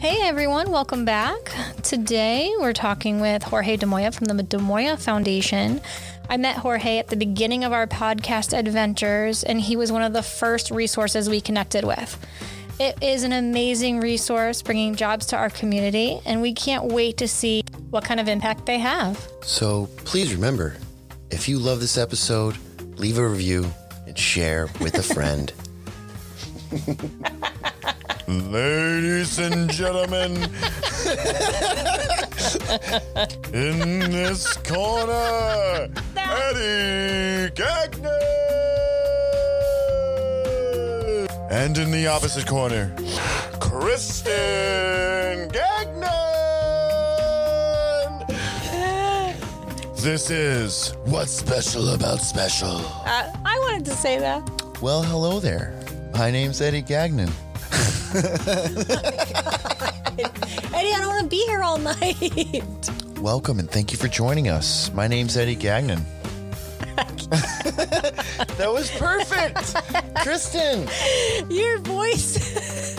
Hey everyone, welcome back. Today we're talking with Jorge De Moya from the De Moya Foundation. I met Jorge at the beginning of our podcast adventures, and he was one of the first resources we connected with. It is an amazing resource bringing jobs to our community, and we can't wait to see what kind of impact they have. So please remember, if you love this episode, leave a review and share with a friend. Ladies and gentlemen, in this corner, Eddie Gagnon! And in the opposite corner, Kristen Gagnon! This is What's Special About Special. I wanted to say that. Well, hello there. My name's Eddie Gagnon. Eddie, I don't want to be here all night. Welcome and thank you for joining us. My name's Eddie Gagnon. That was perfect. Kristen. Your voice.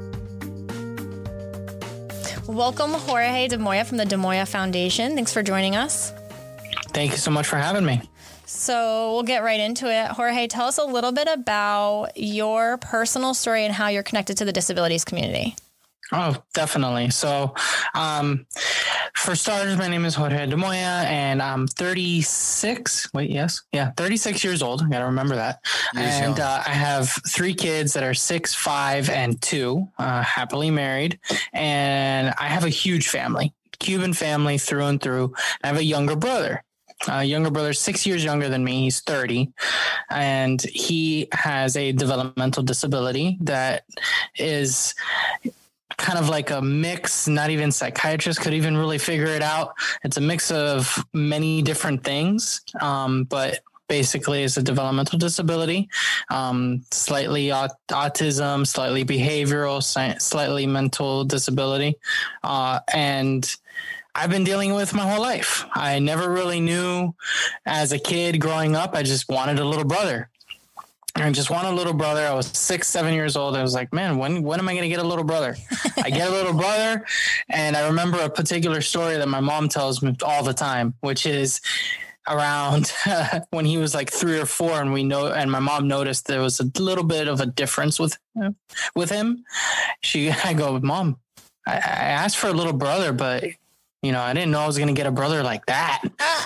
Welcome, Jorge De Moya from the De Moya Foundation. Thanks for joining us. Thank you so much for having me. So we'll get right into it. Jorge, tell us a little bit about your personal story and how you're connected to the disabilities community. Oh, definitely. So, for starters, my name is Jorge De Moya, and I'm 36. 36 years old. I got to remember that. And I have 3 kids that are 6, 5, and 2, happily married. And I have a huge family, Cuban family through and through. I have a younger brother. 6 years younger than me. He's 30, and he has a developmental disability that is kind of like a mix. Not even psychiatrists could even really figure it out. It's a mix of many different things, but basically it's a developmental disability, slightly autism, slightly behavioral, slightly mental disability, and I've been dealing with my whole life. I never really knew as a kid growing up. I just wanted a little brother. I just wanted a little brother. I was 6, 7 years old. I was like, man, when am I going to get a little brother? I get a little brother. And I remember a particular story that my mom tells me all the time, which is around when he was like 3 or 4, and my mom noticed there was a little bit of a difference with him. I go, Mom, I asked for a little brother, but I didn't know I was going to get a brother like that.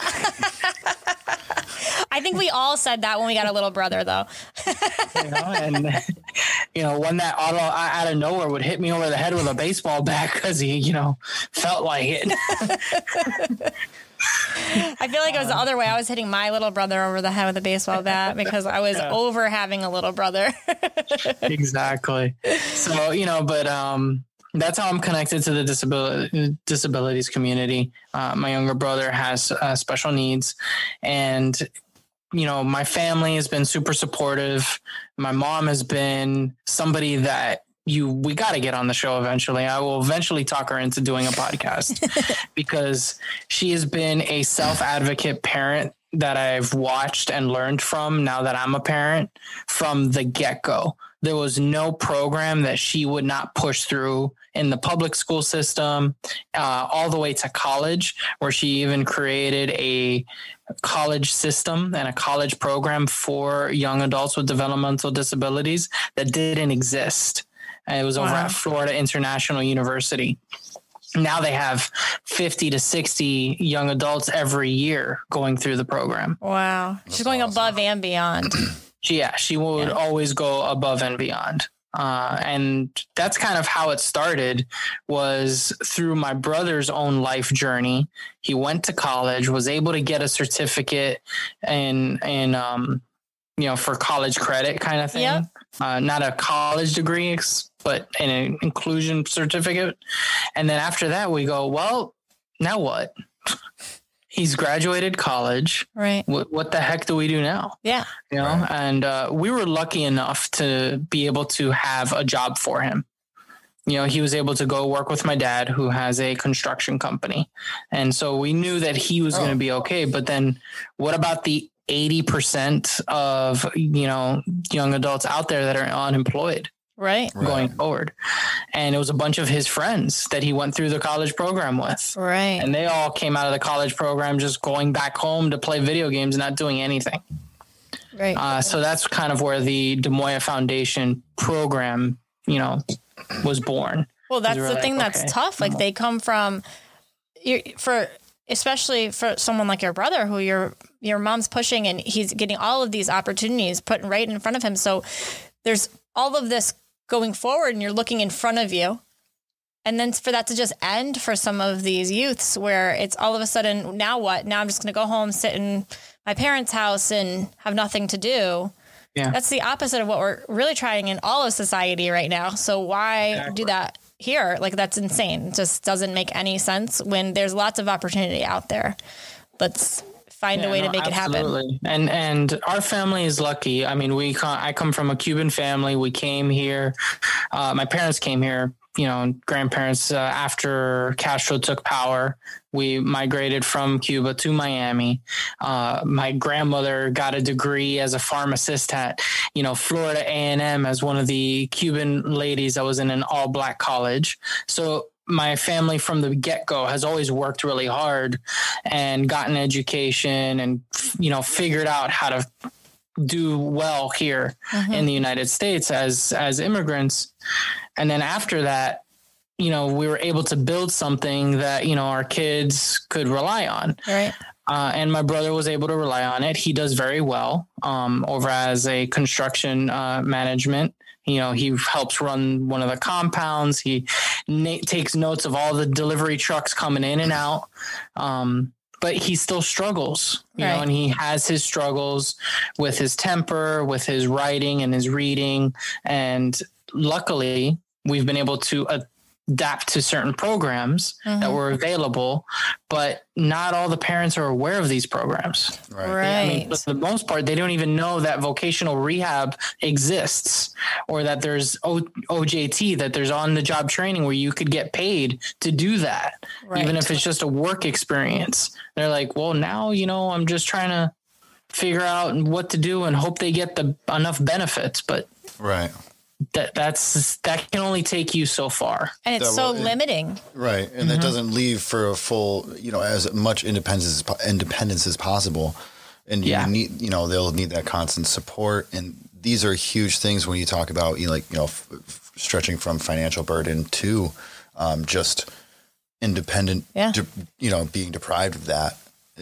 I think we all said that when we got a little brother, though. And when that out of nowhere would hit me over the head with a baseball bat because he, felt like it. I feel like it was the other way. I was hitting my little brother over the head with a baseball bat because I was over having a little brother. Exactly. So, that's how I'm connected to the disabilities community. My younger brother has special needs, and my family has been super supportive. My mom has been somebody that we got to get on the show eventually. I will eventually talk her into doing a podcast because she has been a self-advocate parent that I've watched and learned from now that I'm a parent from the get-go. There was no program that she would not push through in the public school system, all the way to college, where she even created a college system and a college program for young adults with developmental disabilities that didn't exist. And it was over at Florida International University. Now they have 50 to 60 young adults every year going through the program. Wow. She's going above and beyond. She would always go above and beyond. And that's kind of how it started, was through my brother's own life journey. He went to college, was able to get a certificate in for college credit kind of thing. Yep. Not a college degree, but an inclusion certificate. And then after that, we go, well, now what? He's graduated college. Right. What the heck do we do now? Yeah. And we were lucky enough to be able to have a job for him. He was able to go work with my dad, who has a construction company. And so we knew that he was going to be okay. But then what about the 80% of, young adults out there that are unemployed? Right. going forward. And it was a bunch of his friends that he went through the college program with. Right. And they all came out of the college program just going back home to play video games, not doing anything. Right. So that's kind of where the Des Moines Foundation program, was born. Well, that's the like, thing that's okay, tough. Like they come from, especially for someone like your brother, who your mom's pushing, and he's getting all of these opportunities put right in front of him. So there's all of this going forward, and you're looking in front of you. And then for that to just end for some of these youths, where it's all of a sudden, now what? Now I'm just going to go home, sit in my parents' house and have nothing to do. Yeah. That's the opposite of what we're really trying in all of society right now. So why do that here? Like, that's insane. It just doesn't make any sense when there's lots of opportunity out there. Let's find a way to make it happen. And our family is lucky. I mean, I come from a Cuban family. We came here. My parents came here, grandparents, after Castro took power. We migrated from Cuba to Miami. My grandmother got a degree as a pharmacist at, Florida A&M as one of the Cuban ladies that was in an all black college. So my family from the get-go has always worked really hard and gotten education and, figured out how to do well here in the United States as immigrants. And then after that, we were able to build something that, our kids could rely on. Right. And my brother was able to rely on it. He does very well over as a construction management. He helps run one of the compounds. He takes notes of all the delivery trucks coming in and out. But he still struggles, and he has his struggles with his temper, with his writing and his reading. And luckily, we've been able to adapt to certain programs that were available, but not all the parents are aware of these programs. Right. I mean, for the most part, they don't even know that vocational rehab exists, or that there's OJT, that there's on-the-job training where you could get paid to do that, even if it's just a work experience. They're like, well, now, I'm just trying to figure out what to do and hope they get enough benefits. But Right. that can only take you so far, and it's so limiting. Right. And that doesn't leave for a full, as much independence as possible. And you need, they'll need that constant support. And these are huge things when you talk about, stretching from financial burden to just independent, being deprived of that.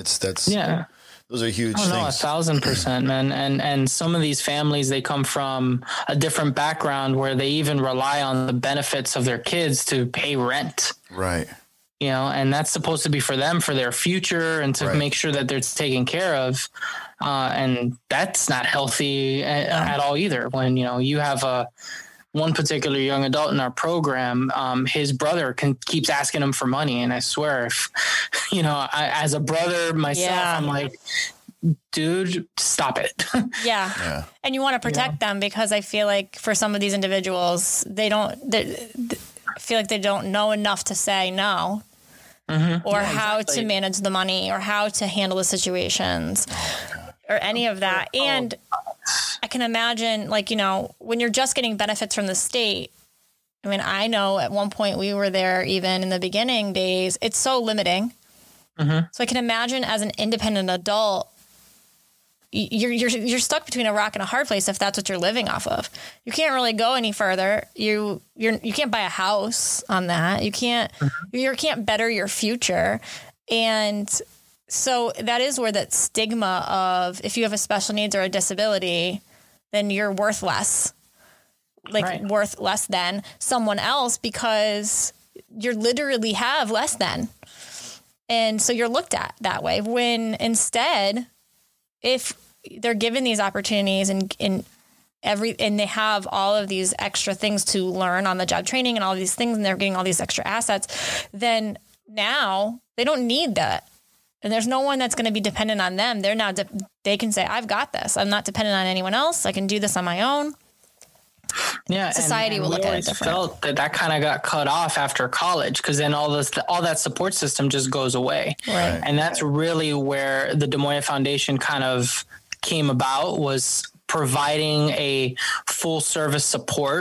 Those are huge things. 1,000%, man. And some of these families, they come from a different background where they even rely on the benefits of their kids to pay rent. Right. And that's supposed to be for them, for their future, and to make sure that they're taken care of. And that's not healthy at all either. When, you have one particular young adult in our program, his brother keeps asking him for money. And I swear, if, as a brother myself, I'm like, dude, stop it. Yeah. And you want to protect them, because I feel like for some of these individuals, they feel like they don't know enough to say no, or how to manage the money, or how to handle the situations, or any of that. And I can imagine, when you're just getting benefits from the state. I mean, I know at one point we were there, even in the beginning days, it's so limiting. So I can imagine, as an independent adult, you're stuck between a rock and a hard place if that's what you're living off of. You can't really go any further. You can't buy a house on that. You can't better your future. And so that is where that stigma of, if you have a special needs or a disability, then you're worth less, worth less than someone else, because you literally have less than. And so you're looked at that way, when instead, if they're given these opportunities and they have all of these extra things to learn on the job training and all these things, and they're getting all these extra assets, then now they don't need that. And there's no one that's going to be dependent on them. They're now, they can say, I've got this. I'm not dependent on anyone else. I can do this on my own. Yeah, society will look at it different. Felt that kind of got cut off after college, because then all that support system just goes away. Right. And that's really where the Des Moines Foundation kind of came about, was providing a full service support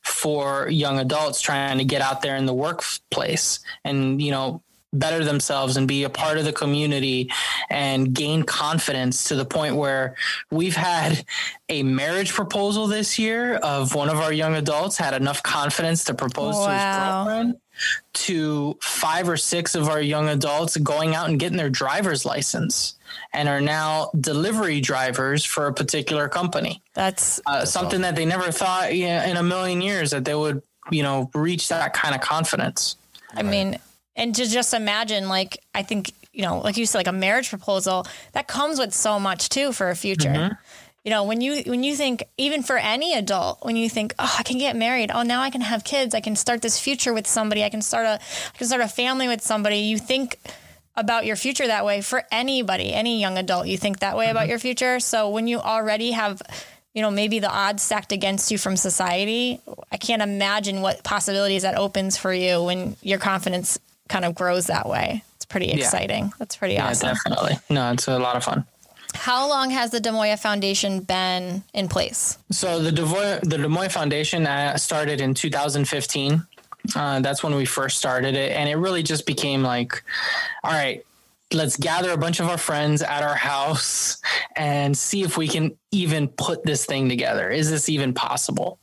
for young adults trying to get out there in the workplace and, better themselves and be a part of the community and gain confidence to the point where we've had a marriage proposal this year of one of our young adults had enough confidence to propose to his girlfriend, to 5 or 6 of our young adults going out and getting their driver's license and are now delivery drivers for a particular company. That's something that they never thought in a million years that they would, reach that kind of confidence. I mean, and to just imagine, like, I think, like you said, like a marriage proposal, that comes with so much too for a future. Mm-hmm. When you think, even for any adult, when you think, oh, I can get married. Oh, now I can have kids. I can start this future with somebody. I can start a family with somebody. You think about your future that way for anybody, any young adult, you think that way about your future. So when you already have, maybe the odds stacked against you from society, I can't imagine what possibilities that opens for you when your confidence kind of grows that way. It's pretty exciting. That's pretty awesome. Definitely. No, it's a lot of fun. How long has the DeMoya Foundation been in place? So the DeMoya Foundation started in 2015. That's when we first started it. And it really just became like, all right, let's gather a bunch of our friends at our house and see if we can even put this thing together. Is this even possible?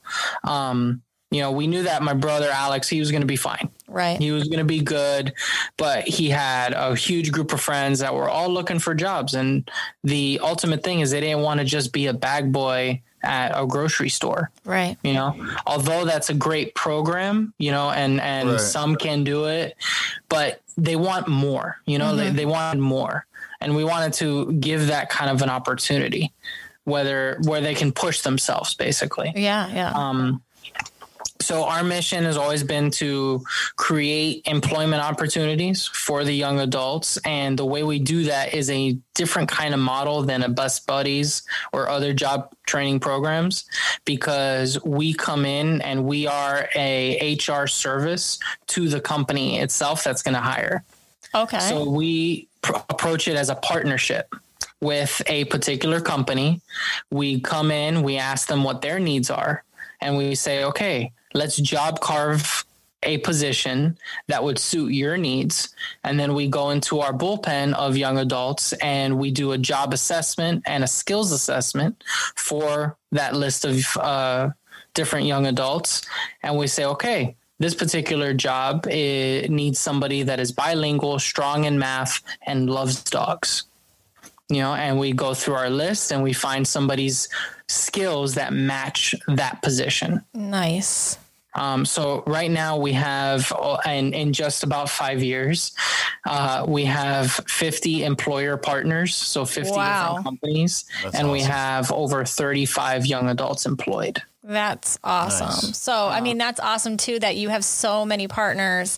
We knew that my brother, Alex, he was going to be fine. Right. He was going to be good, but he had a huge group of friends that were all looking for jobs. And the ultimate thing is they didn't want to just be a bag boy at a grocery store. Right. Although that's a great program, and right. Some can do it, but they want more, mm-hmm. they want more. And we wanted to give that kind of an opportunity, where they can push themselves basically. Yeah. Yeah. So our mission has always been to create employment opportunities for the young adults. And the way we do that is a different kind of model than a Best Buddies or other job training programs, because we come in and we are a HR service to the company itself that's going to hire. Okay. So we approach it as a partnership with a particular company. We come in, we ask them what their needs are, and we say, okay, let's job carve a position that would suit your needs. And then we go into our bullpen of young adults and we do a job assessment and a skills assessment for that list of different young adults. And we say, okay, this particular job needs somebody that is bilingual, strong in math, and loves dogs. And we go through our list and we find somebody's skills that match that position. Nice. So right now we have, and in just about 5 years, we have 50 employer partners. So 50 different companies. That's and awesome. We have over 35 young adults employed. That's awesome. Nice. So, I mean, that's awesome too, that you have so many partners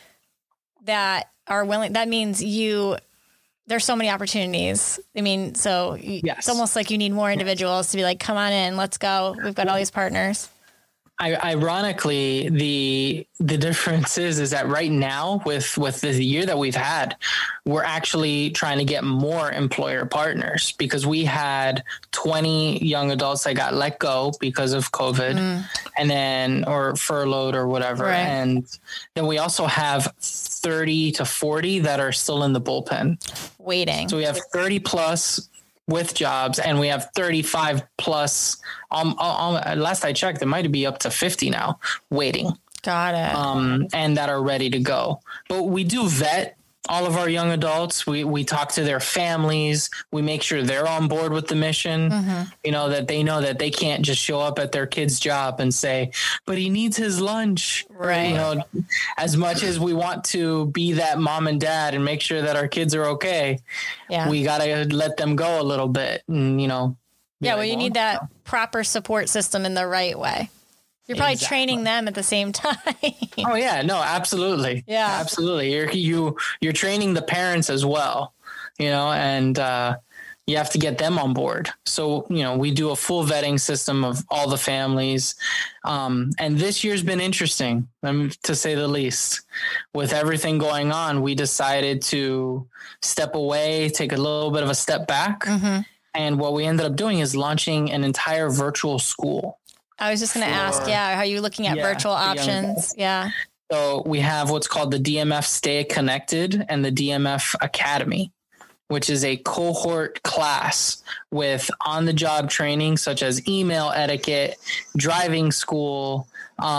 that are willing. That means there's so many opportunities. I mean, so yes. It's almost like you need more individuals to be like, come on in, let's go. We've got all these partners. Ironically, the difference is that right now with the year that we've had, we're actually trying to get more employer partners, because we had 20 young adults that got let go because of COVID and then, or furloughed or whatever. Right. And then we also have 30 to 40 that are still in the bullpen waiting. So we have 30 plus with jobs, and we have 35 plus. Last I checked, it might be up to 50 now waiting. Got it. And that are ready to go. But we do vet all of our young adults. We talk to their families. We make sure they're on board with the mission, that they know that they can't just show up at their kid's job and say, but he needs his lunch. Right. As much as we want to be that mom and dad and make sure that our kids are okay, we got to let them go a little bit. And, you need that proper support system in the right way. You're probably training them at the same time. Oh yeah, no, absolutely. Yeah, absolutely. You're training the parents as well, and you have to get them on board. So, we do a full vetting system of all the families. And this year's been interesting, to say the least. With everything going on, we decided to step away, take a little bit of a step back. And what we ended up doing is launching an entire virtual school. I was just going to ask, how are you looking at virtual options? Yeah. So we have what's called the DMF Stay Connected and the DMF Academy, which is a cohort class with on-the-job training such as email etiquette, driving school,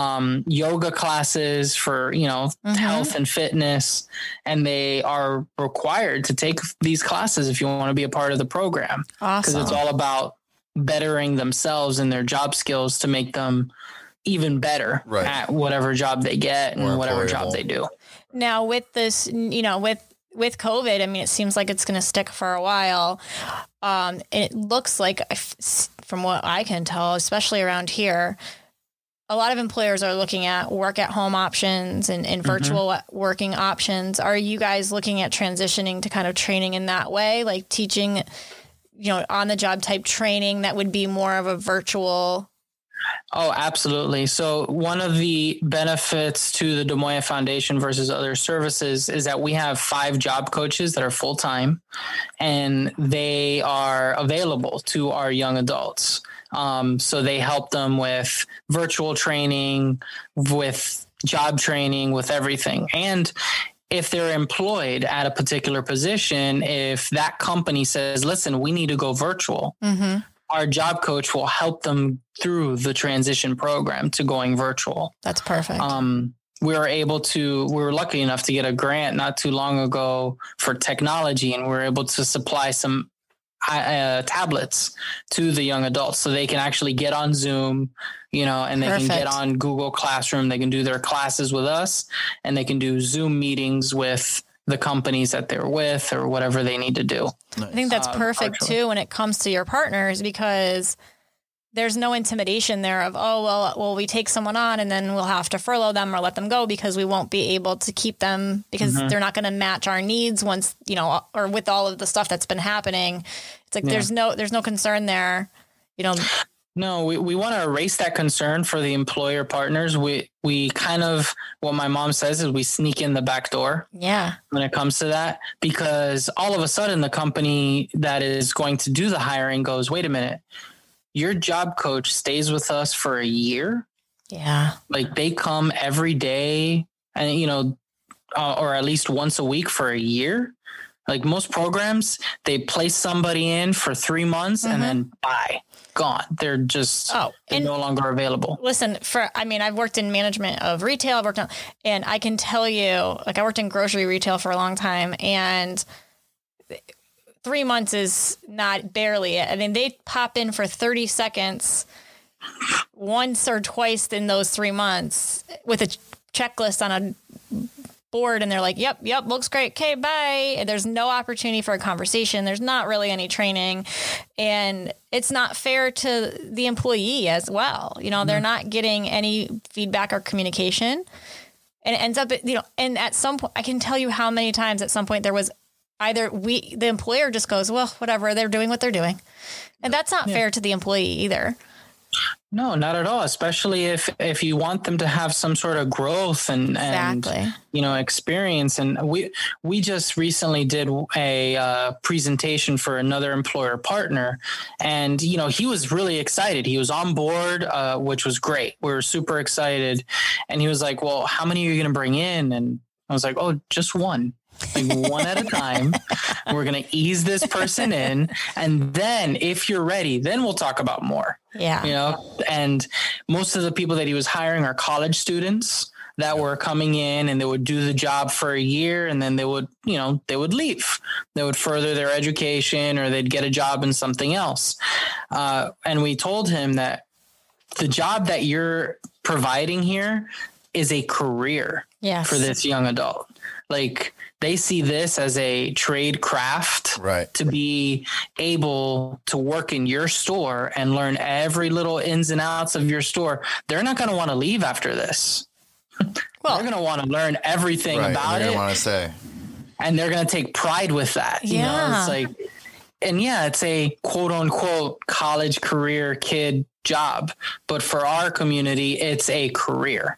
yoga classes for, health and fitness. And they are required to take these classes if you want to be a part of the program. Awesome. Because it's all about bettering themselves and their job skills to make them even better at whatever job they get and whatever job they do. Now with this, with COVID, I mean, it seems like it's going to stick for a while. It looks like, from what I can tell, especially around here, a lot of employers are looking at work at home options and virtual working options. Are you guys looking at transitioning to kind of training in that way, like teaching, on the job type training that would be more of a virtual? Oh, absolutely. So one of the benefits to the DeMoya Foundation versus other services is that we have 5 job coaches that are full-time, and they are available to our young adults. So they help them with virtual training, with job training, with everything. And if they're employed at a particular position, if that company says, listen, we need to go virtual, our job coach will help them through the transition program to going virtual. That's perfect. We were lucky enough to get a grant not too long ago for technology, and we were able to supply some tablets to the young adults so they can actually get on Zoom, and they can get on Google Classroom. They can do their classes with us, and they can do Zoom meetings with the companies that they're with or whatever they need to do. Nice. I think that's perfect too when it comes to your partners, because there's no intimidation there of, we take someone on and then we'll have to furlough them or let them go because we won't be able to keep them because they're not going to match our needs once, or with all of the stuff that's been happening. It's like, there's no concern there, No, we want to erase that concern for the employer partners. We kind of, what my mom says is we sneak in the back door. Yeah. When it comes to that, because all of a sudden the company that is going to do the hiring goes, wait a minute, your job coach stays with us for a year. Yeah. Like they come every day and, or at least once a week for a year. Like most programs, they place somebody in for 3 months and then bye. Gone. They're just they're no longer available. Listen, I've worked in management of retail. And I can tell you, like I worked in grocery retail for a long time, and 3 months is not barely it. I mean, they pop in for 30 seconds once or twice in those 3 months with a checklist on a board, and they're like, yep, looks great. Okay, bye. And there's no opportunity for a conversation. There's not really any training, and it's not fair to the employee as well. They're not getting any feedback or communication, and it ends up, and at some point, I can tell you how many times at some point there was either the employer just goes, well, whatever, they're doing what they're doing. And that's not fair to the employee either. No, not at all. Especially if you want them to have some sort of growth and experience. And we just recently did a presentation for another employer partner, and he was really excited. He was on board, which was great. We were super excited, and he was like, "Well, how many are you going to bring in?" And I was like, "Oh, just one." Like one at a time. We're going to ease this person in. And then if you're ready, then we'll talk about more. Yeah. And most of the people that he was hiring are college students that were coming in, and they would do the job for a year, and then they would leave. They would further their education, or they'd get a job in something else. And we told him that the job that you're providing here is a career for this young adult. Like they see this as a trade craft, to be able to work in your store and learn every little ins and outs of your store. They're not going to want to leave after this. Well, they're going to want to learn everything about it. Want to say, and they're going to take pride with that. It's like, and it's a quote unquote college career kid job, but for our community, it's a career.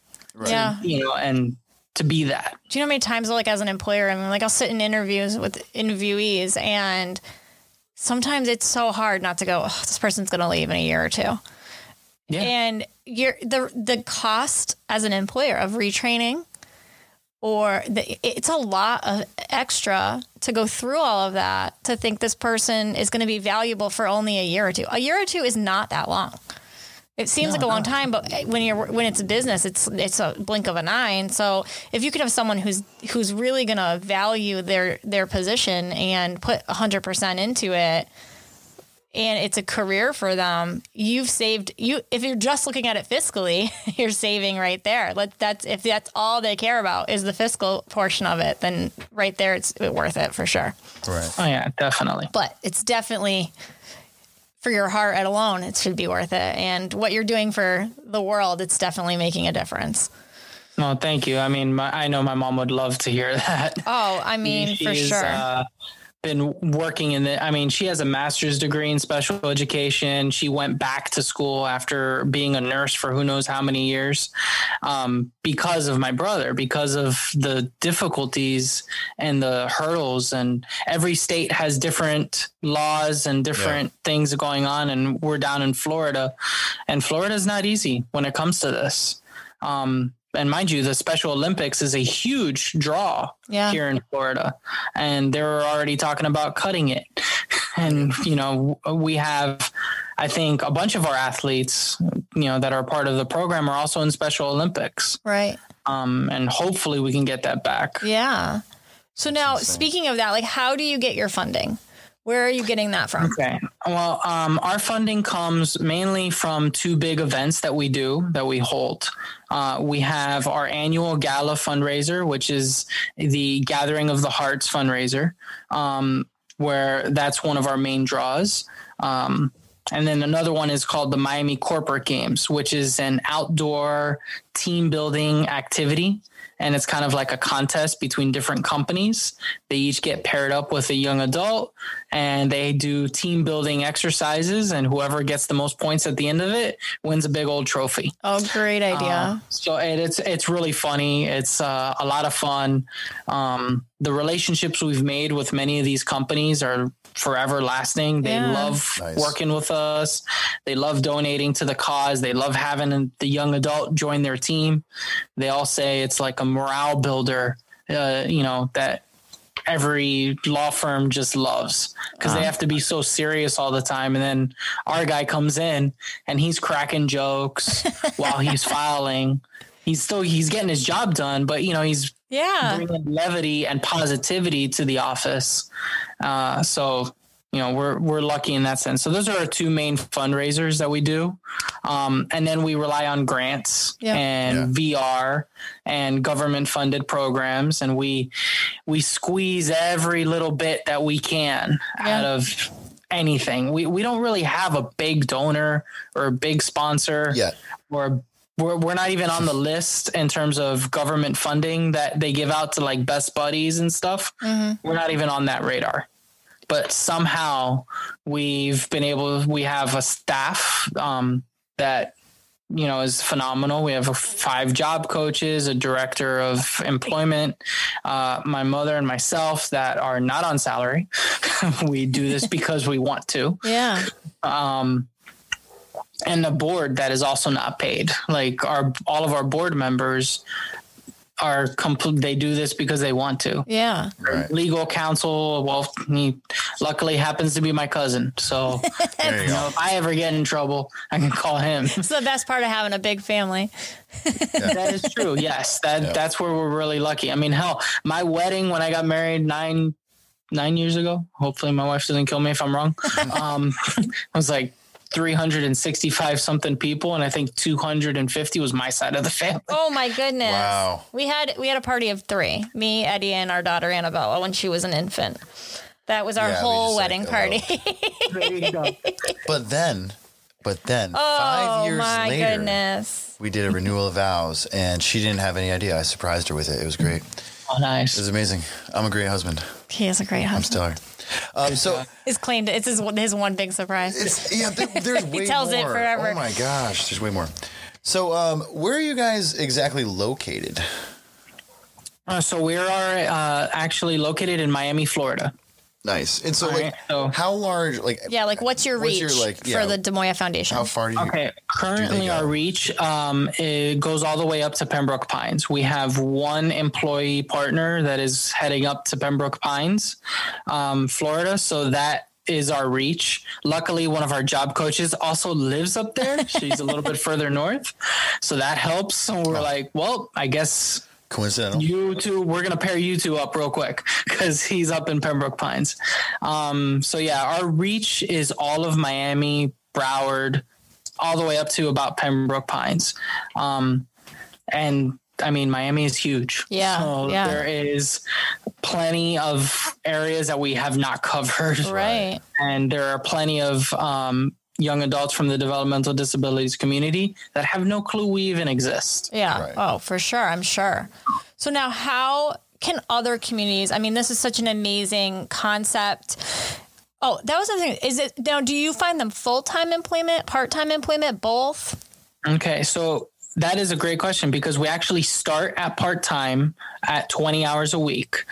And to be that. Do you know how many times, like as an employer, I'll sit in interviews with interviewees, and sometimes it's so hard not to go, this person's going to leave in a year or two. Yeah. And the cost as an employer of retraining, it's a lot of extra to go through all of that to think this person is going to be valuable for only a year or two. A year or two is not that long. It seems like a long time, but when it's a business, it's a blink of an eye. And so if you could have someone who's really going to value their position and put 100% into it, and it's a career for them, if you're just looking at it fiscally, you're saving right there. If that's all they care about is the fiscal portion of it, then right there, it's worth it for sure. Right. Oh yeah, definitely. But it's definitely for your heart alone, it should be worth it. And what you're doing for the world, it's definitely making a difference. No, thank you. I mean, I know my mom would love to hear that. Oh, I mean, for sure. Been working she has a master's degree in special education. She went back to school after being a nurse for who knows how many years, because of my brother, because of the difficulties and the hurdles, and every state has different laws and different things going on. And we're down in Florida, and Florida is not easy when it comes to this. And mind you, the Special Olympics is a huge draw here in Florida, and they're already talking about cutting it. And, we have, I think, a bunch of our athletes, that are part of the program are also in Special Olympics. Right. And hopefully we can get that back. Yeah. So now, speaking of that, how do you get your funding? Where are you getting that from? Okay. Well, our funding comes mainly from two big events that we hold. We have our annual gala fundraiser, which is the Gathering of the Hearts fundraiser, where that's one of our main draws. And then another one is called the Miami Corporate Games, which is an outdoor team building activity. And it's kind of like a contest between different companies. They each get paired up with a young adult, and they do team building exercises, and whoever gets the most points at the end of it wins a big old trophy. Oh, great idea. So it's really funny. It's a lot of fun. The relationships we've made with many of these companies are forever lasting. They love working with us. They love donating to the cause. They love having the young adult join their team. They all say it's like a morale builder, that every law firm just loves, because they have to be so serious all the time. And then our guy comes in and he's cracking jokes while he's filing. He's getting his job done, but he's bringing levity and positivity to the office. So we're lucky in that sense. So those are our two main fundraisers that we do. And then we rely on grants and VR and government funded programs. And we squeeze every little bit that we can out of anything. We don't really have a big donor or a big sponsor or we're not even on the list in terms of government funding that they give out to like Best Buddies and stuff. Mm-hmm. We're not even on that radar. But somehow we have a staff that, is phenomenal. We have 5 job coaches, a director of employment, my mother and myself that are not on salary. We do this because we want to. Yeah. And a board that is also not paid. Like all of our board members they do this because they want to. Yeah. Right. Legal counsel, well, he luckily happens to be my cousin. So if I ever get in trouble, I can call him. It's the best part of having a big family. That is true. Yes. That's where we're really lucky. I mean, hell, my wedding when I got married 9 years ago, hopefully my wife doesn't kill me if I'm wrong. I was like 365 something people, and I think 250 was my side of the family. Oh my goodness. Wow. We had a party of 3, me, Eddie, and our daughter Annabella when she was an infant. That was our whole wedding party. There you go. But then 5 years later, goodness. we did a renewal of vows, and she didn't have any idea. I surprised her with it. It was great. Oh, nice. It was amazing. I'm a great husband. He is a great husband. I'm stellar. So it's his one big surprise. There's way he tells more. It forever. Oh my gosh, there's way more. So, where are you guys exactly located? So we are actually located in Miami, Florida. Nice. And so, Right, so how large? Like, what's your reach for the Des Moines Foundation? How far do you? Okay, currently our reach it goes all the way up to Pembroke Pines. We have one employee partner that is heading up to Pembroke Pines, Florida. So that is our reach. Luckily, one of our job coaches also lives up there. She's a little bit further north, so that helps. So we're like, well, I guess. Coincidental. You two, we're gonna pair you two up real quick because he's up in Pembroke Pines. So yeah, our reach is all of Miami, Broward, all the way up to about Pembroke Pines. And I mean, Miami is huge. Yeah. So there is plenty of areas that we have not covered. Right. And there are plenty of young adults from the developmental disabilities community that have no clue we even exist. Yeah. Right. Oh, for sure. I'm sure. So now how can other communities, I mean, this is such an amazing concept. Oh, that was the thing. Is it now, do you find them full-time employment, part-time employment, both? Okay. So that is a great question because we actually start at part-time at 20 hours a week,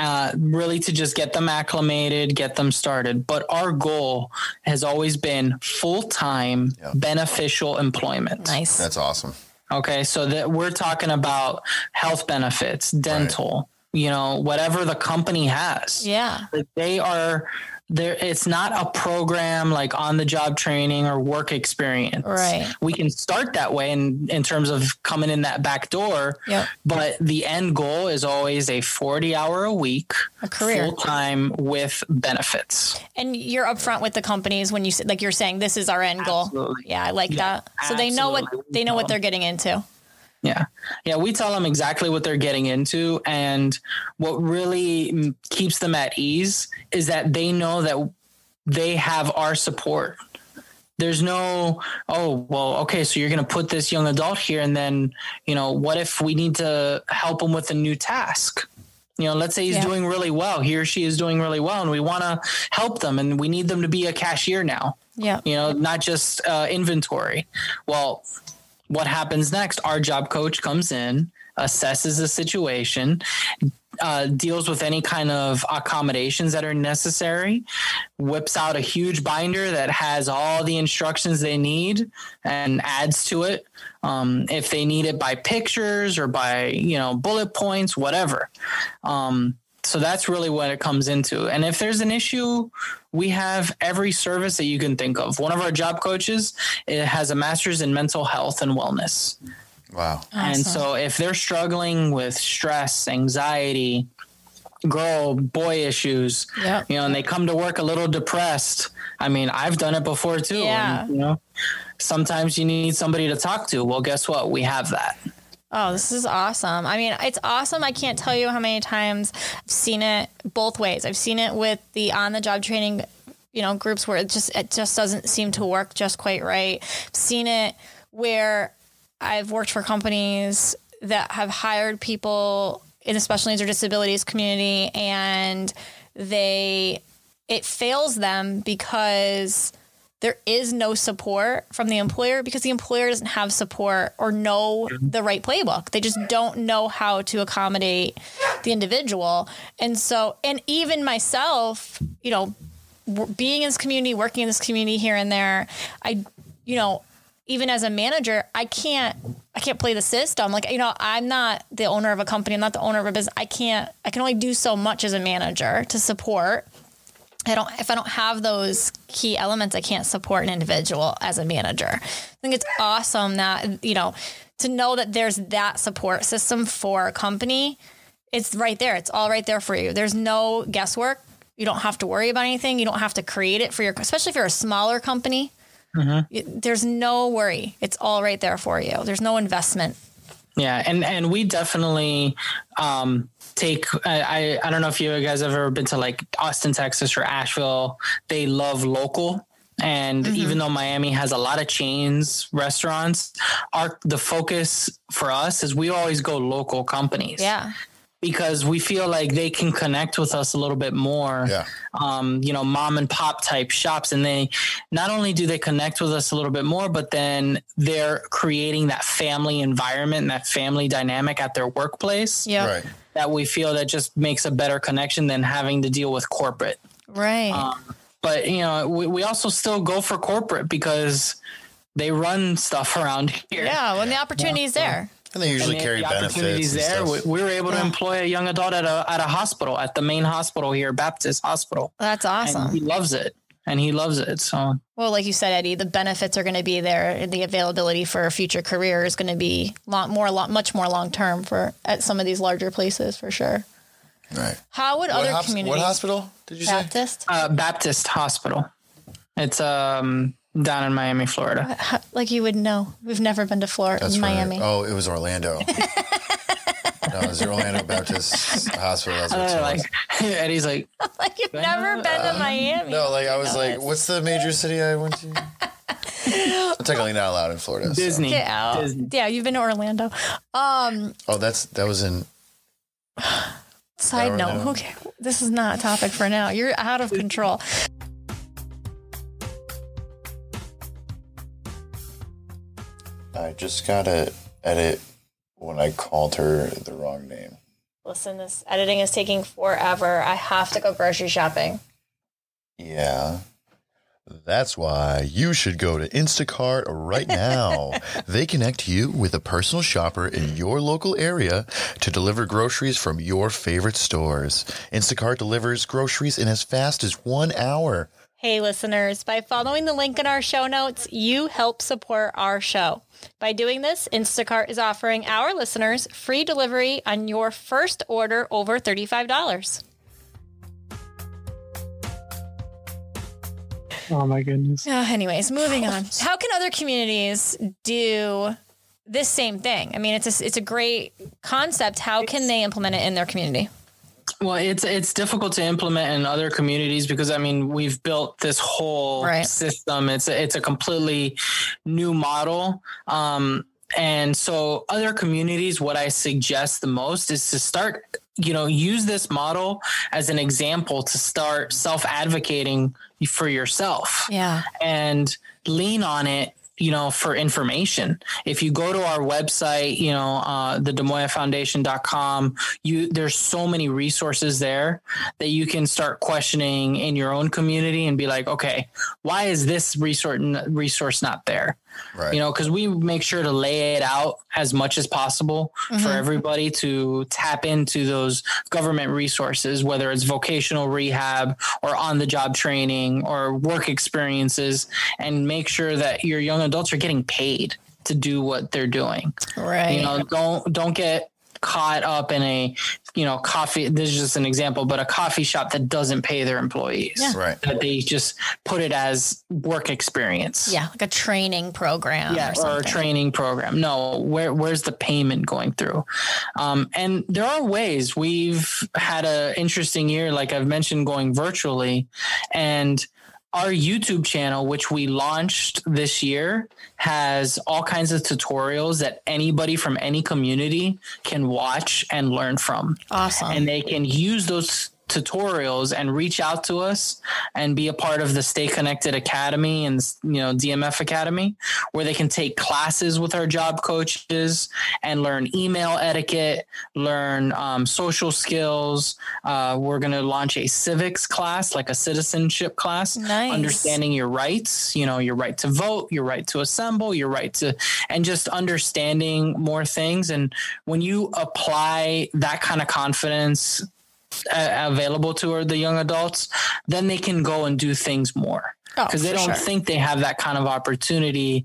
really to just get them acclimated, get them started. But our goal has always been full-time beneficial employment. Nice. That's awesome. Okay. So that we're talking about health benefits, dental, whatever the company has. Yeah. They are there. It's not a program like on the job training or work experience. Right. We can start that way in terms of coming in that back door. Yep. But the end goal is always a 40-hour a week, a career, full time with benefits. And you're upfront with the companies when you like you're saying this is our end goal. Absolutely. Yeah, I like that. So they know what they're getting into. Yeah. Yeah. We tell them exactly what they're getting into. And what really keeps them at ease is that they know that they have our support. There's no, okay, so you're going to put this young adult here. And then, what if we need to help them with a new task? Let's say he's doing really well. He or she is doing really well. And we want to help them. And we need them to be a cashier now. Yeah. Not just inventory. Well, what happens next? Our job coach comes in, assesses the situation, deals with any kind of accommodations that are necessary, whips out a huge binder that has all the instructions they need and adds to it. If they need it by pictures or by, bullet points, whatever. So that's really what it comes into. And if there's an issue, we have every service that you can think of. One of our job coaches has a master's in mental health and wellness. Wow. Awesome. And so if they're struggling with stress, anxiety, boy issues, and they come to work a little depressed. I mean, I've done it before too. Yeah. And, sometimes you need somebody to talk to. Well, guess what? We have that. Oh, this is awesome. I mean, it's awesome. I can't tell you how many times I've seen it both ways. I've seen it with the on-the-job training, groups where it just doesn't seem to work just quite right. I've seen it where I've worked for companies that have hired people in the special needs or disabilities community and it fails them because there is no support from the employer because the employer doesn't have support or know the right playbook. They just don't know how to accommodate the individual. And even myself, being in this community, working in this community here and there, even as a manager, I can't play the system. Like, I'm not the owner of a company. I'm not the owner of a business. I can only do so much as a manager to support. If I don't have those key elements, I can't support an individual as a manager. I think it's awesome that, to know that there's that support system for a company. It's right there. It's all right there for you. There's no guesswork. You don't have to worry about anything. You don't have to create it especially if you're a smaller company. Mm-hmm. There's no worry. It's all right there for you. There's no investment. Yeah. And we definitely, I don't know if you guys have ever been to like Austin, Texas or Asheville. They love local. And even though Miami has a lot of chains, restaurants, the focus for us is we always go local companies. Yeah. Because we feel like they can connect with us a little bit more, mom and pop type shops. And they not only do they connect with us a little bit more, but then they're creating that family environment and that family dynamic at their workplace. Yeah. Right. That we feel that just makes a better connection than having to deal with corporate. Right. But, we also still go for corporate because they run stuff around here. Yeah, when the opportunity is there. And they usually carry benefits. There, we were able to employ a young adult at a hospital, at the main hospital here, Baptist Hospital. That's awesome. And he loves it. So, well, like you said, Eddie, the benefits are going to be there. The availability for a future career is going to be much more long term at some of these larger places for sure. Right. How would other communities? What hospital did you Baptist? say? Baptist Hospital. It's down in Miami, Florida. Like you would know. We've never been to Florida, That's Miami. Right. Oh, it was Orlando. No, it was the Orlando Baptist Hospital. That's what it was. Eddie's like you've never been to Miami. No, I was what's the major city I went to? I'm technically not allowed in Florida. Disney. So. Get out. Disney. Yeah, you've been to Orlando. That was in. Side note. Okay, this is not a topic for now. You're out of control. I just gotta edit when I called her the wrong name. Listen, this editing is taking forever. I have to go grocery shopping. Yeah. That's why you should go to Instacart right now. They connect you with a personal shopper in your local area to deliver groceries from your favorite stores. Instacart delivers groceries in as fast as 1 hour. Hey, listeners, by following the link in our show notes, you help support our show. By doing this, Instacart is offering our listeners free delivery on your first order over $35. Oh, my goodness. Anyways, moving on. How can other communities do this same thing? I mean, it's a great concept. How can they implement it in their community? Well, it's difficult to implement in other communities because, I mean, we've built this whole system. It's a completely new model. And so other communities, what I suggest the most is to start, use this model as an example to start self-advocating for yourself. Yeah. And lean on it, for information. If you go to our website, thedemoyafoundation.com, there's so many resources there that you can start questioning in your own community and be like, okay, why is this resource not there? Right. Because we make sure to lay it out as much as possible for everybody to tap into those government resources, whether it's vocational rehab or on the job training or work experiences, and make sure that your young adults are getting paid to do what they're doing. Right. Don't get caught up in a, coffee. This is just an example, but a coffee shop that doesn't pay their employees. Yeah. Right. That they just put it as work experience. Yeah. Like a training program. Yeah. Or a training program. No, where's the payment going through? And there are ways. We've had an interesting year, like I've mentioned, going virtually, and our YouTube channel, which we launched this year, has all kinds of tutorials that anybody from any community can watch and learn from. Awesome. And they can use those tutorials and reach out to us and be a part of the Stay Connected Academy and, DMF Academy, where they can take classes with our job coaches and learn email etiquette, learn social skills. We're going to launch a civics class, like a citizenship class, understanding your rights, your right to vote, your right to assemble, your right to, and just understanding more things. And when you apply that kind of confidence available to the young adults, then they can go and do things more because they don't think they have that kind of opportunity.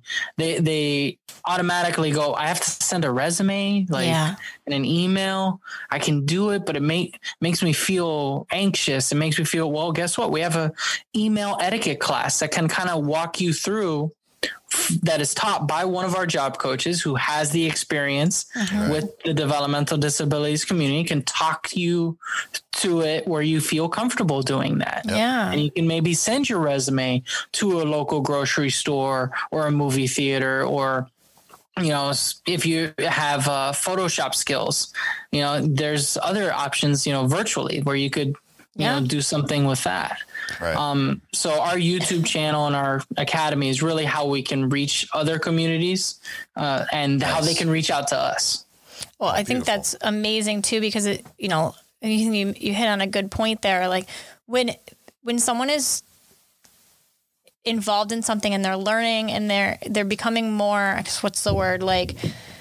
They automatically go, I have to send a resume and an email. I can do it, but it makes me feel anxious. It makes me feel, well, guess what? We have a email etiquette class that can kind of walk you through, that is taught by one of our job coaches who has the experience with the developmental disabilities community, can talk you to it where you feel comfortable doing that. Yeah. And you can maybe send your resume to a local grocery store or a movie theater, or, if you have Photoshop skills, there's other options, virtually where you could, do something with that. Right. So our YouTube channel and our academy is really how we can reach other communities and how they can reach out to us. Well, I think that's amazing too, because you hit on a good point there. Like when when someone is involved in something and they're learning and they're becoming more, I guess, what's the word, like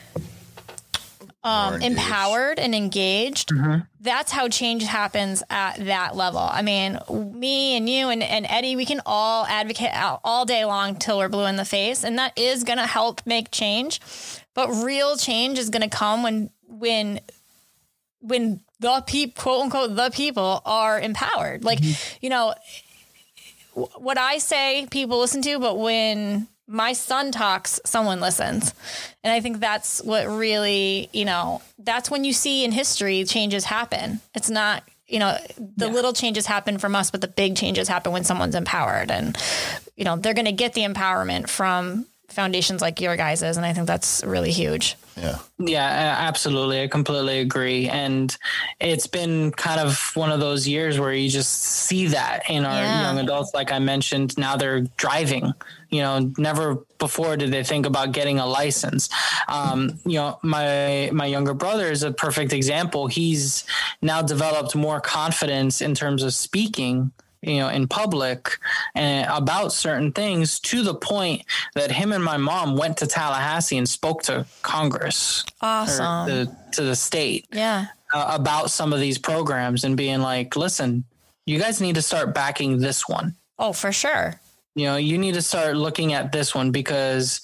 empowered and engaged, that's how change happens at that level. I mean, me and you and Eddie, we can all advocate all day long till we're blue in the face, and that is going to help make change. But real change is going to come when the people, quote unquote, the people are empowered. Like, you know, what I say, people listen to, but when my son talks, someone listens. And I think that's what really, you know, that's when you see in history changes happen. It's not, you know, the little changes happen from us, but the big changes happen when someone's empowered. And, you know, they're going to get the empowerment from foundations like your guys's. And I think that's really huge. Yeah, absolutely. I completely agree. And it's been kind of one of those years where you just see that in our young adults. Like I mentioned, now they're driving. You know, never before did they think about getting a license. You know, my younger brother is a perfect example. He's now developed more confidence in terms of speaking, you know, in public and about certain things, to the point that him and my mom went to Tallahassee and spoke to Congress. Awesome. To the state. Yeah. About some of these programs and being like, listen, you guys need to start backing this one. Oh, for sure. You know, you need to start looking at this one because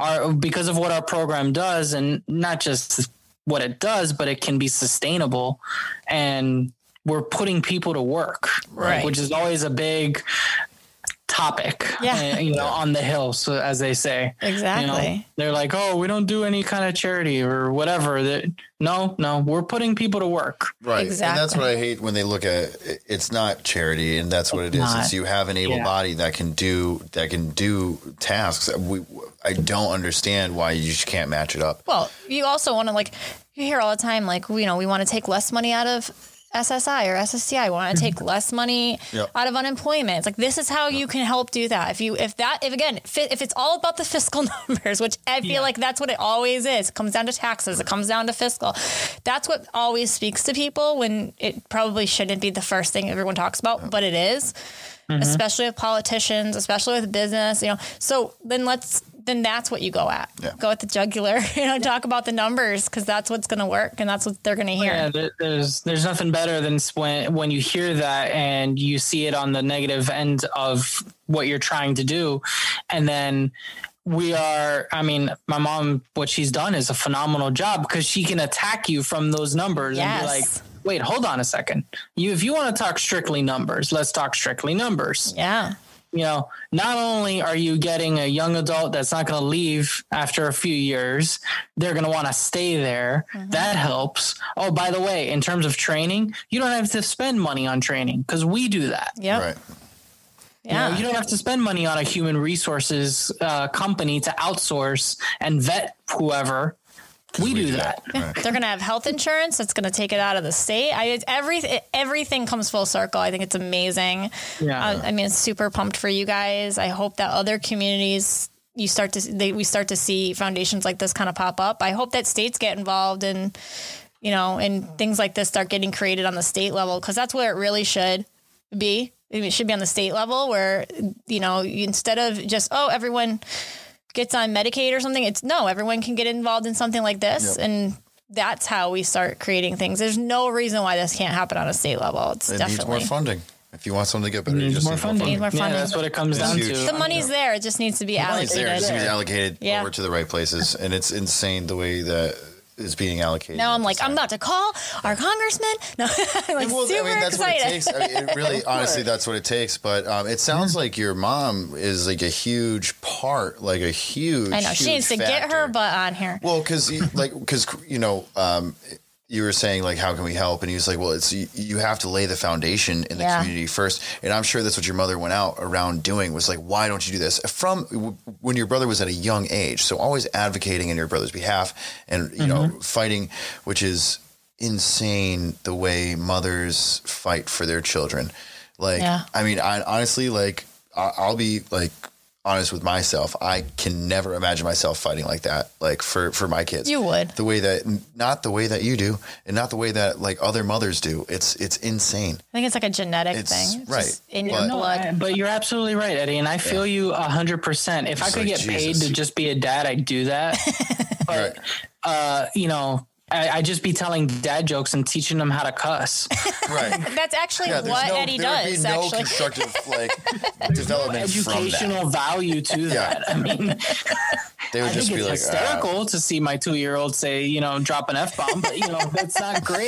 of what our program does, and not just what it does, but it can be sustainable, and we're putting people to work, right? Which is always a big topic, you know, on the hill, so as they say. Exactly. You know, they're like, oh, we don't do any kind of charity or whatever. No, we're putting people to work. Right. Exactly. And that's what I hate when they look at it. It's not charity, and that's what it is. It's you have an able body that can do tasks. I don't understand why you just can't match it up. Well, you also want to, like, you hear all the time, like, you know, we want to take less money out of SSI or SSCI. We want to take less money out of unemployment. It's like, this is how you can help do that. If it's all about the fiscal numbers, which I feel like that's what it always is. It comes down to taxes. It comes down to fiscal. That's what always speaks to people, when it probably shouldn't be the first thing everyone talks about, but it is, especially with politicians, especially with business, you know. So then that's what you go at. Go at the jugular, you know, talk about the numbers, because that's what's going to work and that's what they're going to hear. Yeah, there's nothing better than when you hear that and you see it on the negative end of what you're trying to do. And then my mom, what she's done is a phenomenal job, because she can attack you from those numbers and be like, wait, hold on a second. If you want to talk strictly numbers, let's talk strictly numbers. Yeah. You know, not only are you getting a young adult that's not going to leave after a few years, they're going to want to stay there. That helps. Oh, by the way, in terms of training, you don't have to spend money on training, because we do that. Yeah. Right. Yeah. You don't have to spend money on a human resources company to outsource and vet whoever. We do that. Yeah. They're going to have health insurance. That's going to take it out of the state. Everything comes full circle. I think it's amazing. Yeah. I mean, it's super pumped for you guys. I hope that other communities, we start to see foundations like this kind of pop up. I hope that states get involved and, you know, and things like this start getting created on the state level, because that's where it really should be. It should be on the state level, where, you know, instead of just, everyone gets on Medicaid or something, everyone can get involved in something like this. And that's how we start creating things. There's no reason why this can't happen on a state level. It needs more funding. If you want something to get better, you just need more funding. Yeah, that's what it comes down to. The money's there. It just needs to be allocated. It just needs to be allocated over to the right places. And it's insane the way that is being allocated. Now I'm like, I'm about to call our congressman. No, I'm like, super that's excited. What it takes. It really, honestly, that's what it takes. But it sounds like your mom is like a huge part, like a huge. I know she needs to get her butt on here. Well, because you know, you were saying, like, how can we help? And he was like, well, you have to lay the foundation in the community first. And I'm sure that's what your mother went out around doing, was like, why don't you do this? From when your brother was at a young age. So always advocating in your brother's behalf and, you know, fighting, which is insane the way mothers fight for their children. Like, I mean, honestly, like, I'll be like, honest with myself. I can never imagine myself fighting like that, like for my kids. You would. The way that, not the way that you do, and not the way that like other mothers do. It's insane. I think it's like a genetic thing. It's right. just in your blood. But you're absolutely right, Eddie. And I feel you 100%. If I could get paid to just be a dad, I'd do that. But, you know, I just be telling dad jokes and teaching them how to cuss. Right. That's actually what Eddie does. There would be no actually, constructive like development educational from that. value to that. I mean, They would I just think be it's like hysterical to see my 2-year-old say, you know, drop an F-bomb, but you know, that's not great.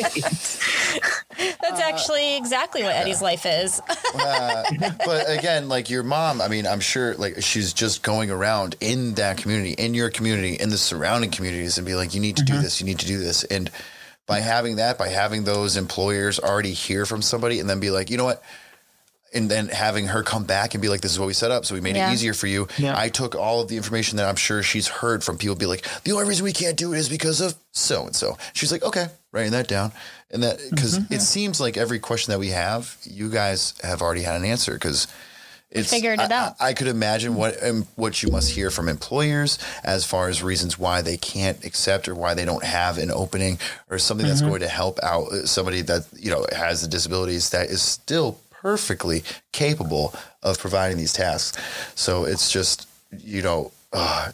that's actually exactly what Eddie's life is. But again, like your mom, I mean, I'm sure like she's just going around in that community, in your community, in the surrounding communities and be like, you need to do this, you need to do this. And by having those employers already hear from somebody and then be like, you know what? And then having her come back and be like, this is what we set up. So we made it easier for you. Yeah. I took all of the information that I'm sure she's heard from people be like, the only reason we can't do it is because of so-and-so. She's like, okay, writing that down. And that, because it seems like every question that we have, you guys have already had an answer because it's figured it out. I could imagine what you must hear from employers as far as reasons why they can't accept or why they don't have an opening or something that's going to help out somebody that, you know, has the disabilities that is still perfectly capable of providing these tasks. So it's just, you know, I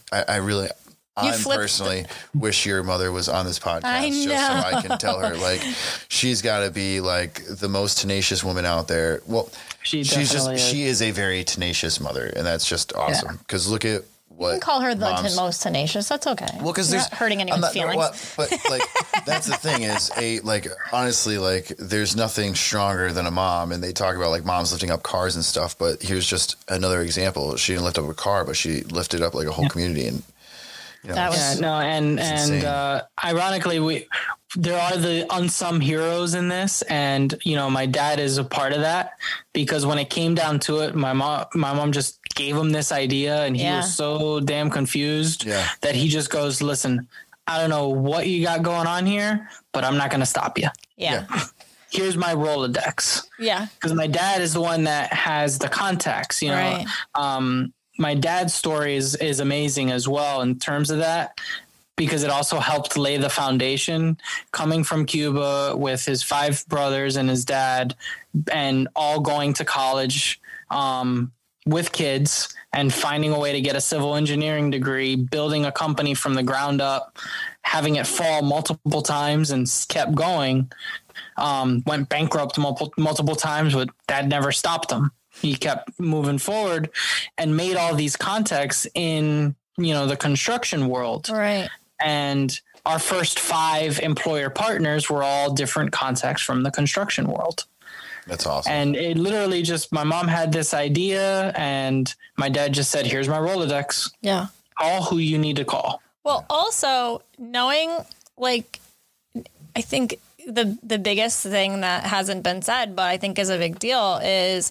personally wish your mother was on this podcast just so I can tell her, like, she's got to be like the most tenacious woman out there. Well, she is a very tenacious mother, and that's just awesome. Because look at what you can call her the most tenacious. That's okay. Well, because there's not hurting anyone's feelings. But like that's the thing is honestly, like there's nothing stronger than a mom, and they talk about like moms lifting up cars and stuff. But here's just another example. She didn't lift up a car, but she lifted up like a whole community, and you know, and ironically, there are the unsung heroes in this, and you know, my dad is a part of that because when it came down to it, my mom just gave him this idea, and he was so damn confused that he just goes, "Listen, I don't know what you got going on here, but I'm not going to stop you. Here's my Rolodex." Yeah, because my dad is the one that has the contacts. You know, my dad's story is amazing as well in terms of that, because it also helped lay the foundation coming from Cuba with his 5 brothers and his dad and all going to college with kids and finding a way to get a civil engineering degree, building a company from the ground up, having it fall multiple times and kept going, went bankrupt multiple times, but Dad never stopped him. He kept moving forward and made all these contacts in, you know, the construction world. Right. And our first 5 employer partners were all different contacts from the construction world. That's awesome. And it literally just, my mom had this idea and my dad just said, here's my Rolodex. Yeah. Call who you need to call. Well, also knowing, like, I think the biggest thing that hasn't been said, but I think is a big deal, is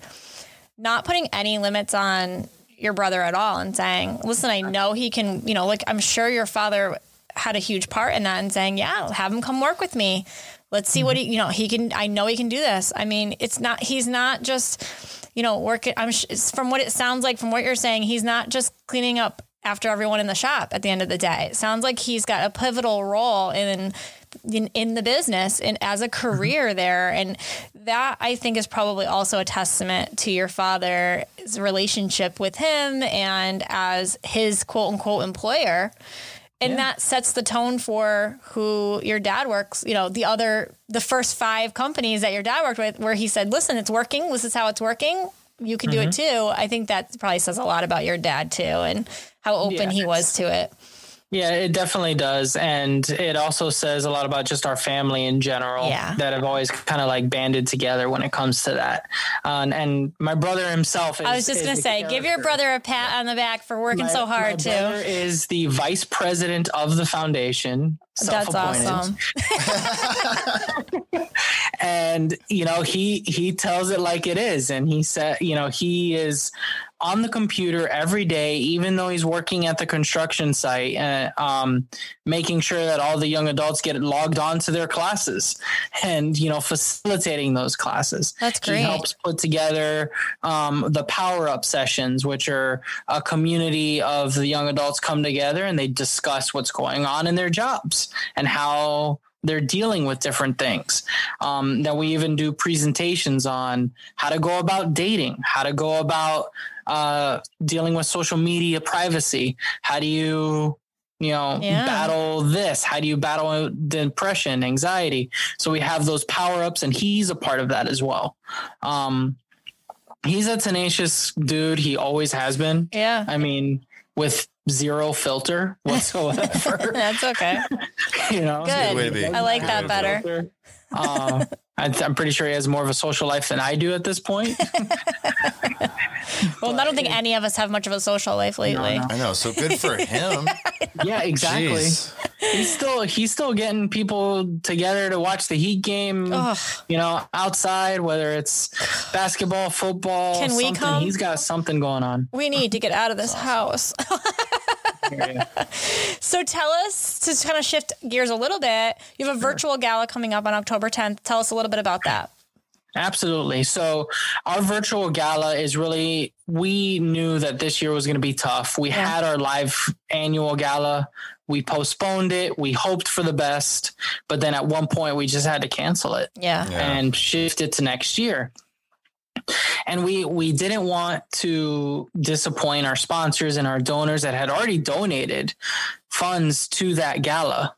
not putting any limits on your brother at all and saying, listen, I know he can, you know, like, I'm sure your father had a huge part in that and saying, yeah, have him come work with me. Let's see what he can, I know he can do this. I mean, he's not just, you know, working. From what it sounds like, from what you're saying, he's not just cleaning up after everyone in the shop at the end of the day. It sounds like he's got a pivotal role in the business and as a career there. And that, I think, is probably also a testament to your father's relationship with him and as his quote unquote employer. And that sets the tone for who your dad works, you know, the first 5 companies that your dad worked with, where he said, listen, it's working. This is how it's working. You can do it too. I think that probably says a lot about your dad too and how open he was to it. Yeah, it definitely does. And it also says a lot about just our family in general that have always kind of like banded together when it comes to that. And my brother himself I was just going to say, give your brother a pat on the back for working so hard too. My brother is the vice president of the foundation. That's awesome. And, you know, he tells it like it is. And he said, you know, he is on the computer every day, even though he's working at the construction site, making sure that all the young adults get logged on to their classes and, facilitating those classes. That's great. He helps put together the Power Up sessions, which are a community of the young adults come together and they discuss what's going on in their jobs and how they're dealing with different things. That we even do presentations on how to go about dating, how to go about dealing with social media privacy. How do you, battle this? How do you battle depression, anxiety? So we have those power ups, and he's a part of that as well. He's a tenacious dude. He always has been. Yeah. I mean, with zero filter whatsoever. That's okay. Good. Way to be. I like that better. I'm pretty sure he has more of a social life than I do at this point. Well, I don't think any of us have much of a social life lately. I know. So good for him. Yeah, exactly. Jeez. He's still getting people together to watch the Heat game, outside, whether it's basketball, football. Can we come? He's got something going on. We need to get out of this house. So tell us, to kind of shift gears a little bit, you have a virtual gala coming up on October 10th. Tell us a little bit about that. Absolutely. So our virtual gala is really, we knew that this year was going to be tough. We had our live annual gala. We postponed it. We hoped for the best, but then at one point we just had to cancel it and shift it to next year. And we didn't want to disappoint our sponsors and our donors that had already donated funds to that gala,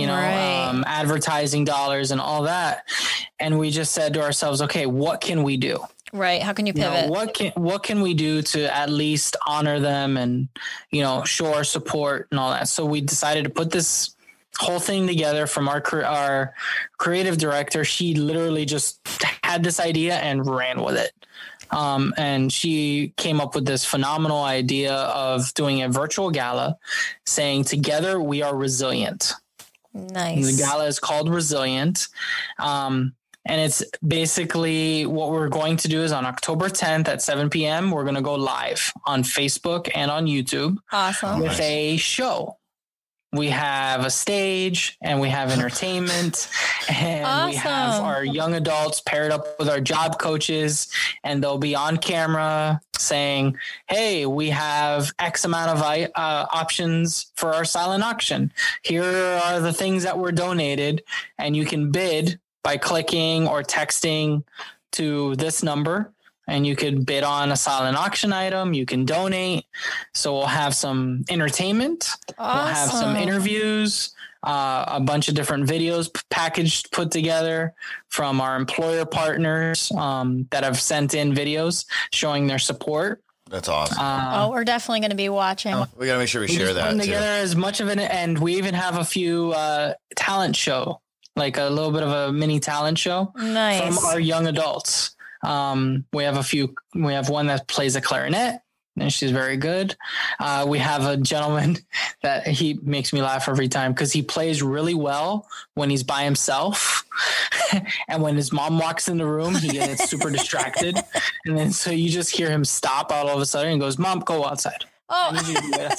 advertising dollars and all that. And we just said to ourselves, okay, what can we do? Right. How can you pivot? What can we do to at least honor them and, show our support and all that? So we decided to put this whole thing together from our creative director. She literally just had this idea and ran with it. And she came up with this phenomenal idea of doing a virtual gala saying, together we are resilient. Nice. The gala is called Resilient. And it's basically what we're going to do is on October 10th at 7 p.m., we're going to go live on Facebook and on YouTube. Awesome. With a show. We have a stage and we have entertainment and we have our young adults paired up with our job coaches, and they'll be on camera saying, hey, we have X amount of options for our silent auction. Here are the things that were donated, and you can bid by clicking or texting to this number. And you could bid on a silent auction item. You can donate. So we'll have some entertainment. Awesome. We'll have some interviews, a bunch of different videos put together from our employer partners that have sent in videos showing their support. That's awesome. We're definitely going to be watching. We got to make sure we share that put together as much of it. And we even have a few talent show, like a little bit of a mini talent show from our young adults. We have one that plays a clarinet, and she's very good. We have a gentleman that he makes me laugh every time because he plays really well when he's by himself. And when his mom walks in the room, he gets super distracted. And then so you just hear him stop all of a sudden and goes, Mom, go outside. Oh,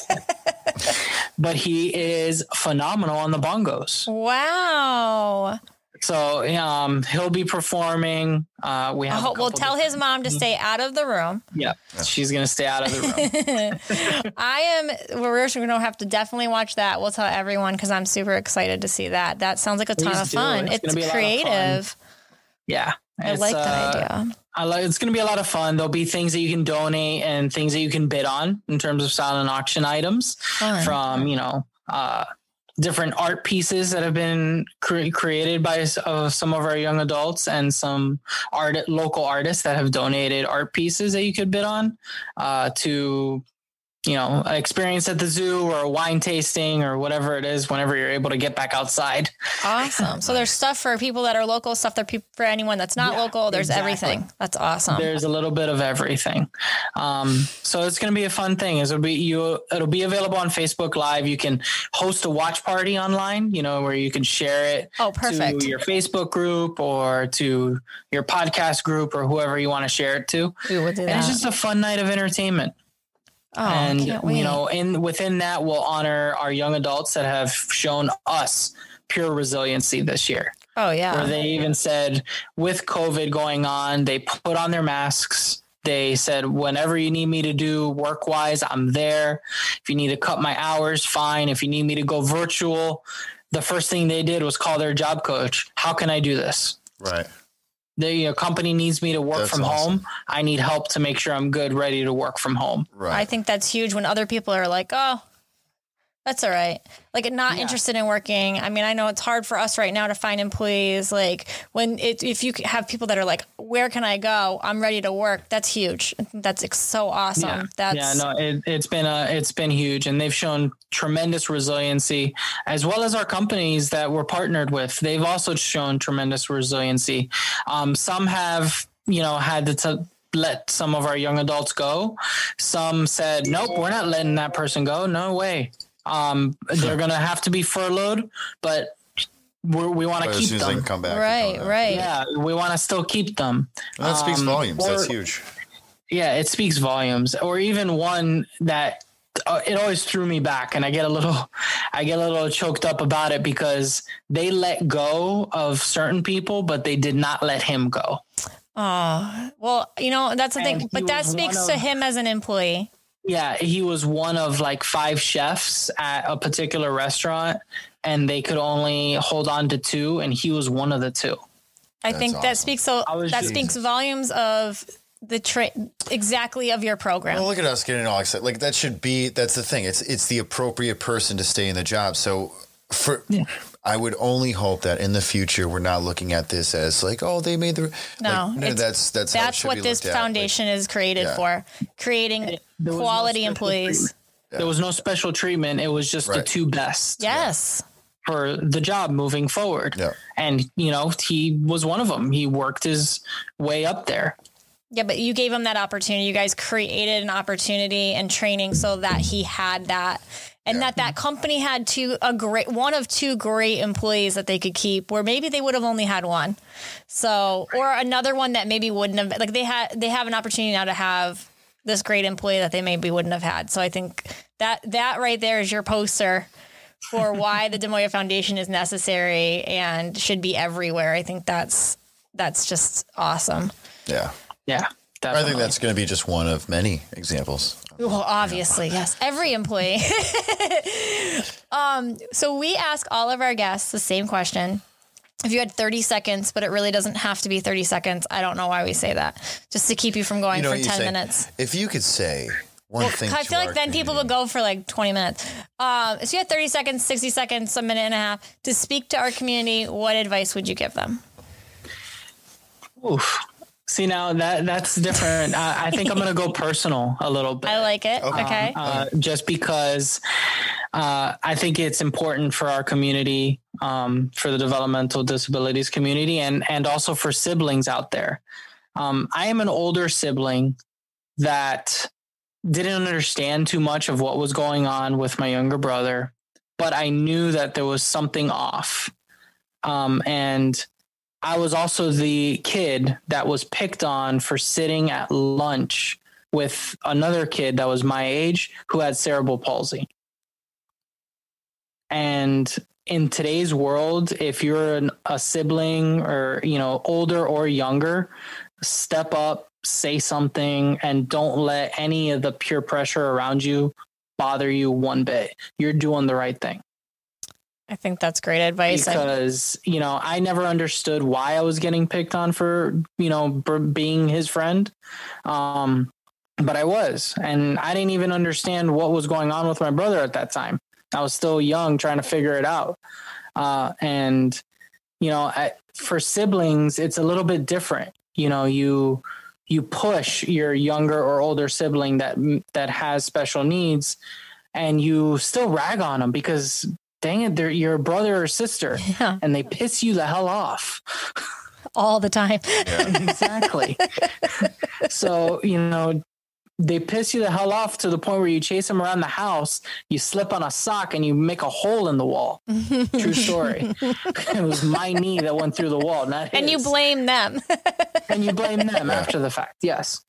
but he is phenomenal on the bongos. Wow. So he'll be performing. We'll tell his mom to stay out of the room. Yeah, she's going to stay out of the room. We're going to have to definitely watch that. We'll tell everyone because I'm super excited to see that. That sounds like a ton of fun. It's creative. Yeah. I like that idea. It's going to be a lot of fun. There'll be things that you can donate and things that you can bid on in terms of silent auction items from, different art pieces that have been created by some of our young adults and some local artists that have donated art pieces that you could bid on to experience at the zoo or a wine tasting or whatever it is whenever you're able to get back outside. Awesome. So there's stuff for people that are local, stuff for anyone that's not local. There's everything. That's awesome. There's a little bit of everything. So it's going to be a fun thing. It'll be available on Facebook Live. You can host a watch party online, where you can share it to your Facebook group or to your podcast group or whoever you want to share it to. We will do that. And it's just a fun night of entertainment. Oh, and can't wait. Within that, we'll honor our young adults that have shown us pure resiliency this year. Oh yeah. Where they even said, with COVID going on, they put on their masks. They said, whenever you need me to do work-wise, I'm there. If you need to cut my hours, fine. If you need me to go virtual, the first thing they did was call their job coach. How can I do this? Right. The company needs me to work from home. I need help to make sure I'm good, ready to work from home. Right. I think that's huge when other people are like, oh, that's all right. Like not interested in working. I mean, I know it's hard for us right now to find employees. Like if you have people that are like, where can I go? I'm ready to work. That's huge. That's so awesome. It's been huge, and they've shown tremendous resiliency, as well as our companies that we're partnered with. They've also shown tremendous resiliency. Some have, had to let some of our young adults go. Some said, nope, we're not letting that person go. No way. They're going to have to be furloughed, but we want to keep them. As soon as they can come back. Right. Yeah, we want to still keep them. Well, that speaks volumes. That's huge. Yeah, it speaks volumes. Or even one that it always threw me back, and I get a little choked up about it because they let go of certain people, but they did not let him go. Oh, well, that's the thing, but that speaks to him as an employee. Yeah, he was one of like 5 chefs at a particular restaurant, and they could only hold on to 2, and he was one of the 2. I think awesome. That speaks volumes of the exactly of your program. Well, look at us getting all excited. Like that's the thing. It's the appropriate person to stay in the job. So I would only hope that in the future we're not looking at this as like, oh, they made the that's what this foundation is created for, creating quality employees. There was no special treatment. It was just the 2 best. Yes. For the job moving forward. Yeah. And, he was one of them. He worked his way up there. Yeah, but you gave him that opportunity. You guys created an opportunity and training so that he had that. And that company had one of 2 great employees that they could keep, where maybe they would have only had 1. So, or another one that maybe wouldn't have, like they have an opportunity now to have this great employee that they maybe wouldn't have had. So I think that right there is your poster for why the Demoya Foundation is necessary and should be everywhere. I think that's just awesome. Yeah. Yeah. Definitely. I think that's going to be just one of many examples. Well, obviously, yes. Every employee. So we ask all of our guests the same question. If you had 30 seconds, but it really doesn't have to be 30 seconds. I don't know why we say that. Just to keep you from going for 10 minutes. If you could say one thing. I feel like then people would go for like 20 minutes. So you had 30 seconds, 60 seconds, a minute and a half to speak to our community. What advice would you give them? Oof. See, now that's different. I think I'm going to go personal a little bit. I like it. Okay. Just because I think it's important for our community, for the developmental disabilities community, and also for siblings out there. I am an older sibling that didn't understand too much of what was going on with my younger brother, but I knew that there was something off. And I was also the kid that was picked on for sitting at lunch with another kid that was my age who had cerebral palsy. And in today's world, if you're a sibling or, older or younger, step up, say something, and don't let any of the peer pressure around you bother you one bit. You're doing the right thing. I think that's great advice. Because, I never understood why I was getting picked on for being his friend. But I was, and I didn't even understand what was going on with my brother at that time. I was still young, trying to figure it out. For siblings, it's a little bit different. You you push your younger or older sibling that has special needs, and you still rag on them because dang it, they're your brother or sister, and they piss you the hell off all the time. Exactly. So, they piss you the hell off to the point where you chase them around the house, you slip on a sock and you make a hole in the wall. True story. It was my knee that went through the wall, not his. And you blame them. And you blame them after the fact. Yes.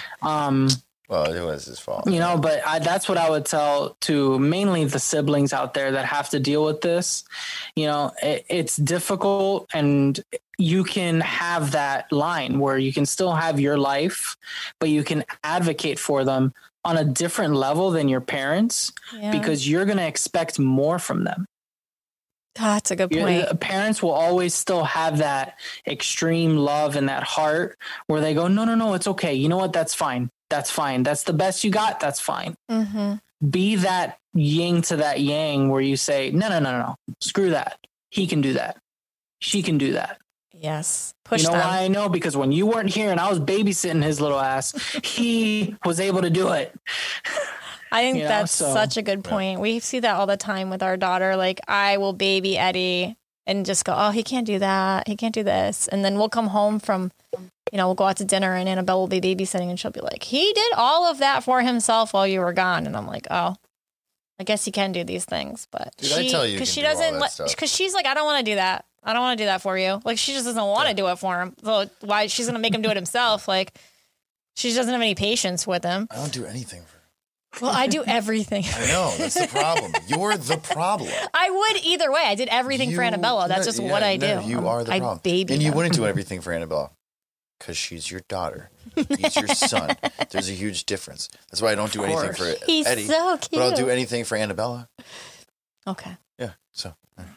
Well, it was his fault. But that's what I would tell to mainly the siblings out there that have to deal with this. It's difficult, and you can have that line where you can still have your life, but you can advocate for them on a different level than your parents because you're going to expect more from them. That's a good point. Parents will always still have that extreme love and that heart where they go, no, it's okay. You know what? That's fine. That's fine. That's the best you got. That's fine. Mm-hmm. Be that yin to that yang where you say, no. Screw that. He can do that. She can do that. Yes. Push them. Why I know? Because when you weren't here and I was babysitting his little ass, he was able to do it. I think that's such a good point. We see that all the time with our daughter. Like, I will baby Eddie and just go, oh, he can't do that. He can't do this. And then we'll come home from, we'll go out to dinner and Annabelle will be babysitting and she'll be like, he did all of that for himself while you were gone. And I'm like, oh, I guess he can do these things. But I tell you, because she doesn't, because she's like, I don't want to do that. I don't want to do that for you. Like, she just doesn't want to do it for him. So why she's going to make him do it himself? Like, she doesn't have any patience with him. I don't do anything for him. Well, I do everything. I know. That's the problem. You're the problem. I would either way. I did everything for Annabella. That's just what I do. You are the problem. And you wouldn't do everything for Annabella because she's your daughter. He's your son. There's a huge difference. That's why I don't do anything for Eddie. He's so cute. But I'll do anything for Annabella. Okay. Yeah. So.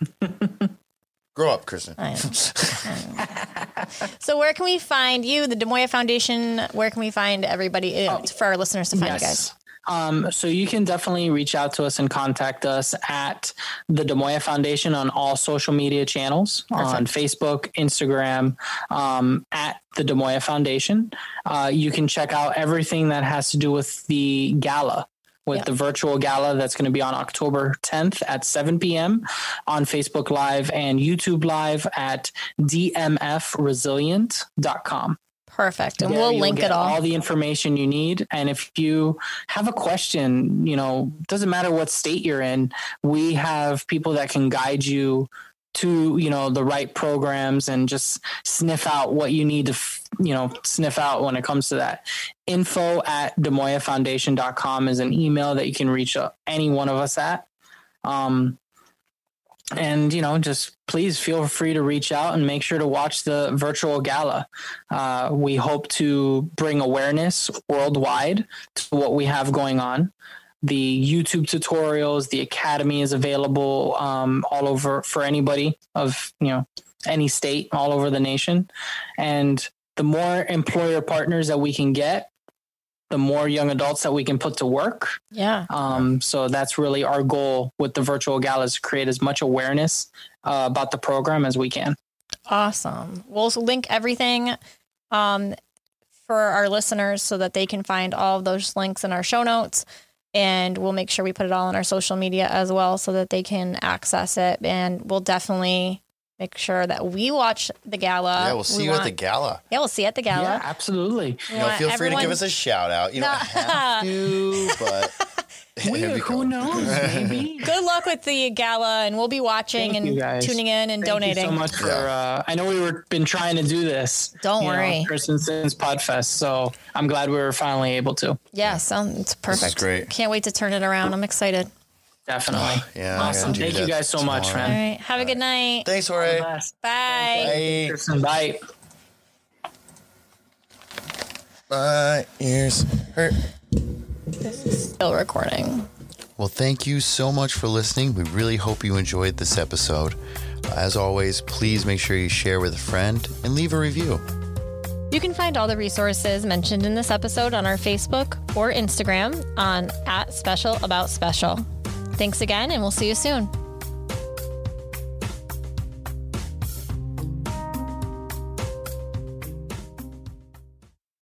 Grow up, Kristen. I know. So where can we find you, the Demoya Foundation? Where can we find everybody for our listeners to find you guys? So you can definitely reach out to us and contact us at the Demoya Foundation on all social media channels. Perfect. On Facebook, Instagram, at the Demoya Foundation. You can check out everything that has to do with the gala. With the virtual gala that's going to be on October 10th at 7 p.m. on Facebook Live and YouTube Live at dmfresilient.com. Perfect. And we'll link it all the information you need. And if you have a question, doesn't matter what state you're in, we have people that can guide you to, the right programs and just sniff out what you need to, sniff out when it comes to that. info@demoyafoundation.com is an email that you can reach any one of us at. And, just please feel free to reach out and make sure to watch the virtual gala. We hope to bring awareness worldwide to what we have going on. The YouTube tutorials, the Academy is available all over for anybody of, any state all over the nation. And the more employer partners that we can get, the more young adults that we can put to work. Yeah. So that's really our goal with the virtual gala, is to create as much awareness about the program as we can. Awesome. We'll link everything for our listeners so that they can find all of those links in our show notes. And we'll make sure we put it all on our social media as well so that they can access it. And we'll definitely make sure that we watch the gala. Yeah, we'll see you at the gala. Yeah, we'll see you at the gala. Yeah, absolutely. Feel free to give us a shout out. You don't have to, but who knows? Maybe. Good luck with the gala, and we'll be watching tuning in and donating. Thank you so much for. I know been trying to do this. Don't worry, since Podfest. So I'm glad we were finally able to. Yes, it's perfect. This is great. Can't wait to turn it around. I'm excited. Definitely. Yeah. Awesome. Thank you guys so much, man. All right. Have a good night. Thanks, Jorge. Bye. Bye. My ears hurt. This is still recording. Well, thank you so much for listening. We really hope you enjoyed this episode. As always, please make sure you share with a friend and leave a review. You can find all the resources mentioned in this episode on our Facebook or Instagram on @SpecialAboutSpecial. Thanks again, and we'll see you soon.